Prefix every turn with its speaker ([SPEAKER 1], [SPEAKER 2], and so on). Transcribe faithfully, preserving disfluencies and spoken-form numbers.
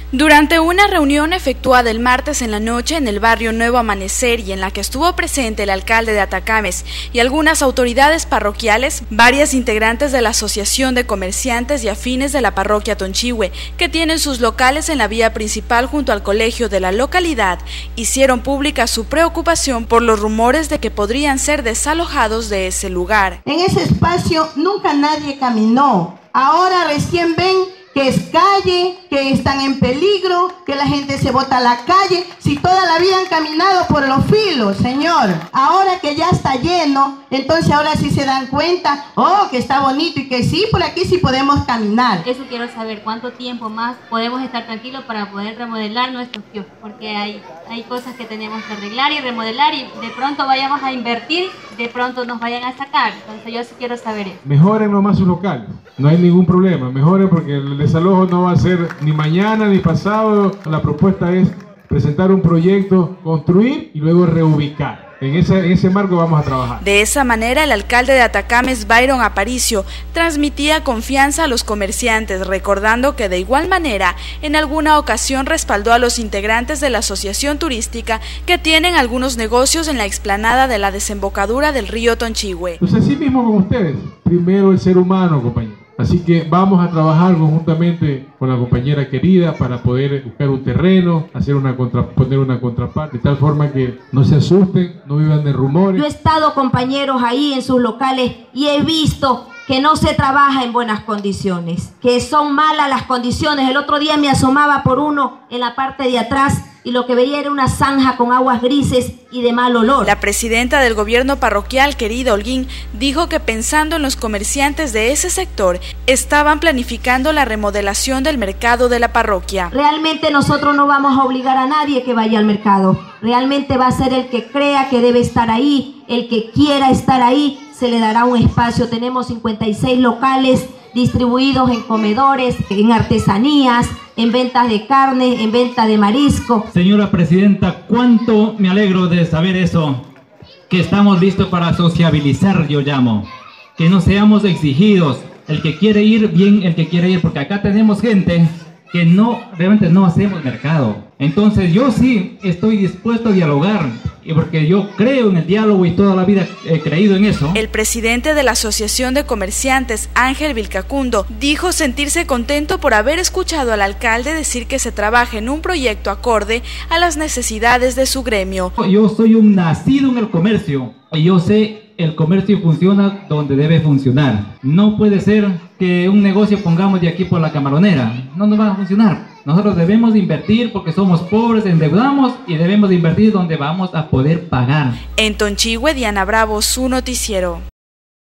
[SPEAKER 1] Durante una reunión efectuada el martes en la noche en el barrio Nuevo Amanecer y en la que estuvo presente el alcalde de Atacames y algunas autoridades parroquiales, varias integrantes de la Asociación de Comerciantes y Afines de la Parroquia Tonchihue, que tienen sus locales en la vía principal junto al colegio de la localidad, hicieron pública su preocupación por los rumores de que podrían ser desalojados de ese lugar.
[SPEAKER 2] En ese espacio nunca nadie caminó. Ahora recién ven que es calle, que están en peligro, que la gente se bota a la calle, si toda la vida han caminado por los filos, señor. Ahora que ya está lleno, entonces ahora sí se dan cuenta, oh, que está bonito y que sí, por aquí sí podemos caminar.
[SPEAKER 3] Eso quiero saber, ¿cuánto tiempo más podemos estar tranquilos para poder remodelar nuestros kioscos? Porque hay, hay cosas que tenemos que arreglar y remodelar y de pronto vayamos a invertir, de pronto nos vayan a sacar. Entonces yo sí quiero saber eso.
[SPEAKER 4] Mejoren nomás su local, no hay ningún problema, mejoren porque el desalojo no va a ser ni mañana ni pasado. La propuesta es presentar un proyecto, construir y luego reubicar. En ese, en ese marco vamos a trabajar.
[SPEAKER 1] De esa manera, el alcalde de Atacames, Byron Aparicio, transmitía confianza a los comerciantes, recordando que de igual manera, en alguna ocasión respaldó a los integrantes de la asociación turística que tienen algunos negocios en la explanada de la desembocadura del río Tonchihue.
[SPEAKER 4] Pues así mismo con ustedes, primero el ser humano, compañero. Así que vamos a trabajar conjuntamente con la compañera querida para poder buscar un terreno, hacer una contra, poner una contraparte, de tal forma que no se asusten, no vivan de rumores.
[SPEAKER 5] Yo he estado, compañeros, ahí en sus locales y he visto que no se trabaja en buenas condiciones, que son malas las condiciones. El otro día me asomaba por uno en la parte de atrás y lo que veía era una zanja con aguas grises y de mal olor.
[SPEAKER 1] La presidenta del gobierno parroquial, querida Holguín, dijo que pensando en los comerciantes de ese sector, estaban planificando la remodelación del mercado de la parroquia.
[SPEAKER 5] Realmente nosotros no vamos a obligar a nadie que vaya al mercado. Realmente va a ser el que crea que debe estar ahí, el que quiera estar ahí, se le dará un espacio. Tenemos cincuenta y seis locales distribuidos en comedores, en artesanías, en ventas de carne, en venta de marisco.
[SPEAKER 6] Señora Presidenta, cuánto me alegro de saber eso, que estamos listos para sociabilizar, yo llamo, que no seamos exigidos, el que quiere ir, bien el que quiere ir, porque acá tenemos gente que no, realmente no hacemos mercado. Entonces yo sí estoy dispuesto a dialogar, y porque yo creo en el diálogo y toda la vida he creído en eso.
[SPEAKER 1] El presidente de la Asociación de Comerciantes, Ángel Vilcacundo, dijo sentirse contento por haber escuchado al alcalde decir que se trabaja en un proyecto acorde a las necesidades de su gremio.
[SPEAKER 6] Yo soy un nacido en el comercio y yo sé el comercio funciona donde debe funcionar. No puede ser que un negocio pongamos de aquí por la Camaronera, no nos va a funcionar. Nosotros debemos invertir porque somos pobres, endeudamos y debemos invertir donde vamos a poder pagar.
[SPEAKER 1] En Tonchihue, Diana Bravo, su noticiero.